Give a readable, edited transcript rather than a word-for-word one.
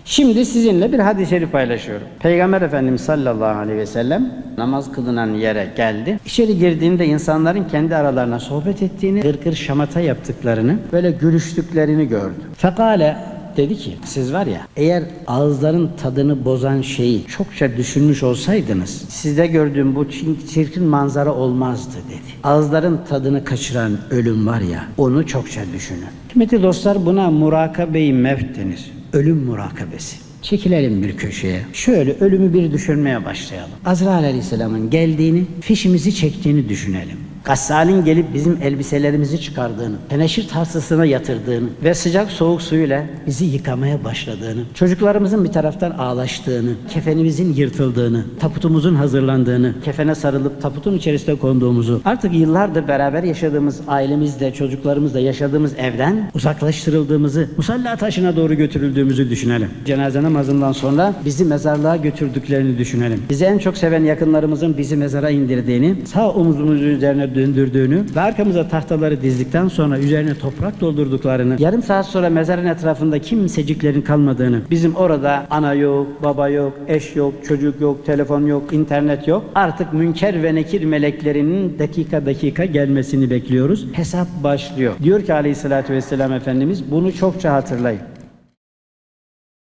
Şimdi sizinle bir hadis-i şerif paylaşıyorum. Peygamber Efendimiz sallallahu aleyhi ve sellem namaz kılınan yere geldi. İçeri girdiğinde insanların kendi aralarına sohbet ettiğini, gırgır şamata yaptıklarını, böyle gülüştüklerini gördü. Fekale, dedi ki, siz var ya, eğer ağızların tadını bozan şeyi çokça düşünmüş olsaydınız, sizde gördüğüm bu çirkin manzara olmazdı dedi. Ağızların tadını kaçıran ölüm var ya, onu çokça düşünün. Kıymetli dostlar, buna murakabe-i mevt denir. Ölüm murakabesi. Çekilelim bir köşeye. Şöyle ölümü bir düşünmeye başlayalım. Azrail Aleyhisselam'ın geldiğini, fişimizi çektiğini düşünelim. Gassalin gelip bizim elbiselerimizi çıkardığını, teneşir tahtasına yatırdığını ve sıcak soğuk suyuyla bizi yıkamaya başladığını, çocuklarımızın bir taraftan ağlaştığını, kefenimizin yırtıldığını, taputumuzun hazırlandığını, kefene sarılıp taputun içerisine konduğumuzu, artık yıllardır beraber yaşadığımız ailemizle, çocuklarımızla yaşadığımız evden uzaklaştırıldığımızı, musalla taşına doğru götürüldüğümüzü düşünelim. Cenaze namazından sonra bizi mezarlığa götürdüklerini düşünelim. Bizi en çok seven yakınlarımızın bizi mezara indirdiğini, sağ omuzumuzun üzerine döndürdüğünü ve arkamıza tahtaları dizdikten sonra üzerine toprak doldurduklarını, yarım saat sonra mezarın etrafında kimseciklerin kalmadığını, bizim orada ana yok, baba yok, eş yok, çocuk yok, telefon yok, internet yok. Artık münker ve nekir meleklerinin dakika dakika gelmesini bekliyoruz. Hesap başlıyor. Diyor ki Aleyhisselatü Vesselam Efendimiz, bunu çokça hatırlayın.